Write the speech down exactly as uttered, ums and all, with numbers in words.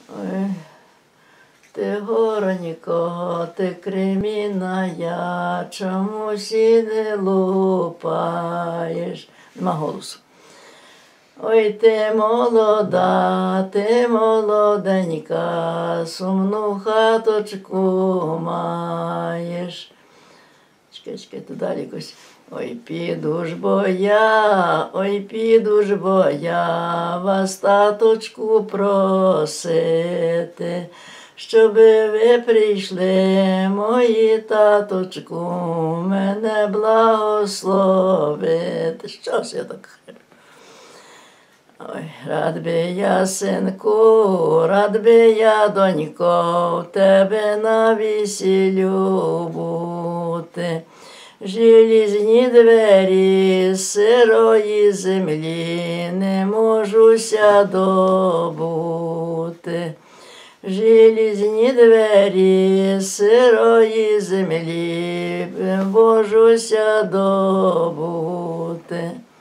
Ой, ти горонько, ти кремінна, чомусь і не лупаєш. Нема голосу. Ой, ти молода, ти молоденька, сумну хаточку маєш. Чекай, чекай, то далі якось. Ой, піду ж бо я, ой, піду ж бо я вас, таточку, просити, щоби ви прийшли, мої таточку, мене благословити. Щось я так хрю. Ой, рад би я, синку, рад би я, донько, в тебе на весіллю бути. Желізні двері сирої землі не можуся добути. Желізні двері сирої землі не можуся добути.